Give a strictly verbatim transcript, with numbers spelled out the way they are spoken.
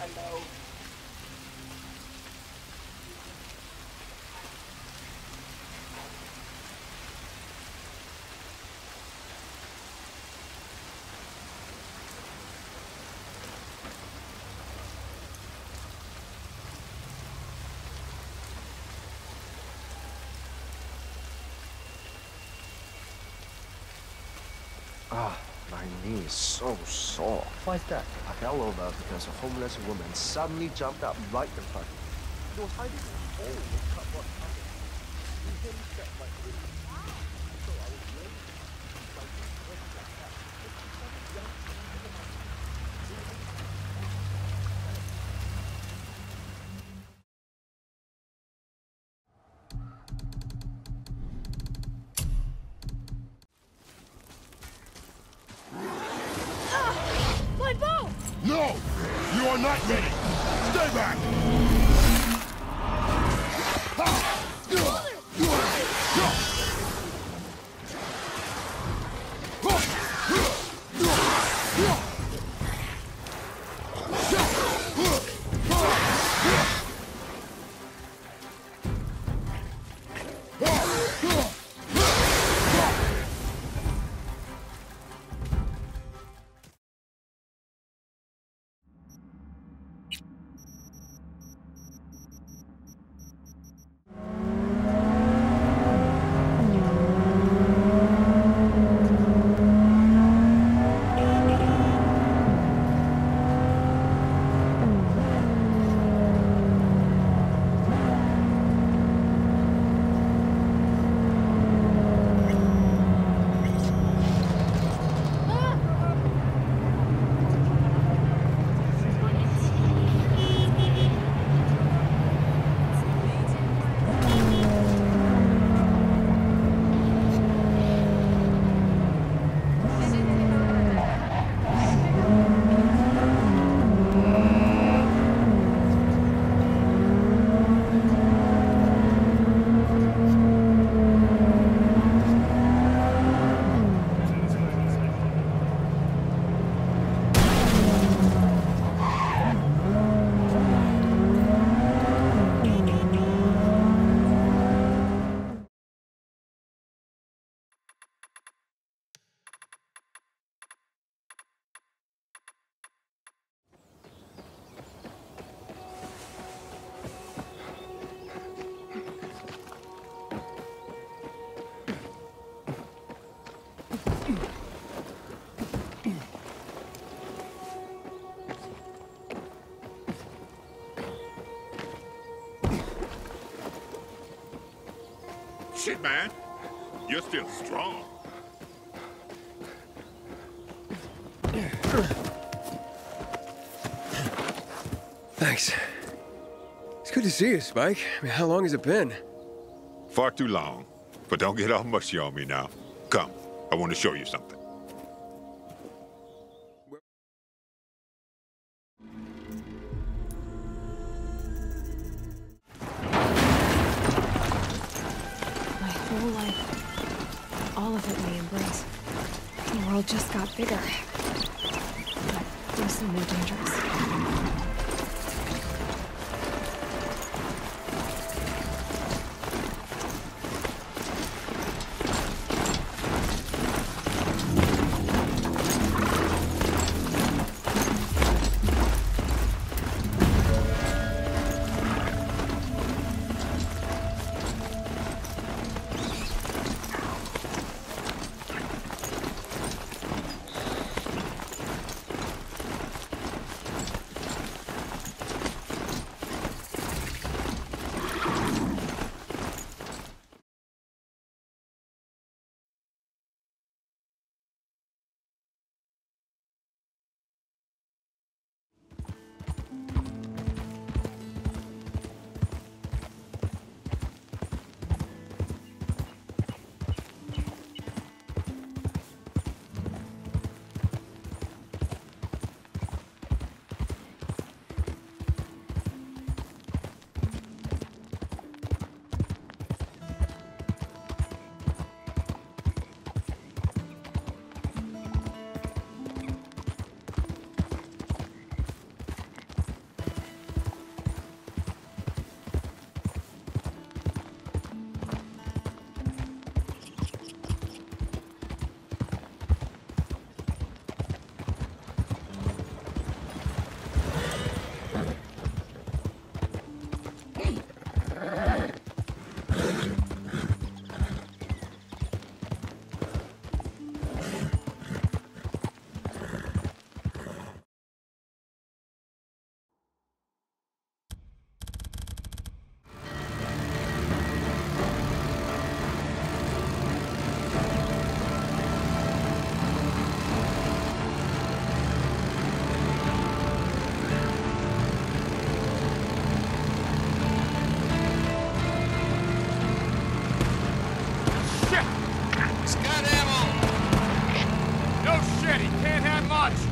Hello. Ah, my knee is so sore. Why's that? I fell over because a homeless woman suddenly jumped up right in front of me. She was hiding in a hole with cardboard cutting. We him step like this. So I was late. My knee was like that. But she suddenly jumped into my My bow! No! You are not ready! Stay back! Shit, man. You're still strong. Thanks. It's good to see you, Spike. I mean, how long has it been? Far too long. But don't get all mushy on me now. Come, I want to show you something. My whole life, all of it we embrace. The world just got bigger. But also more dangerous. much!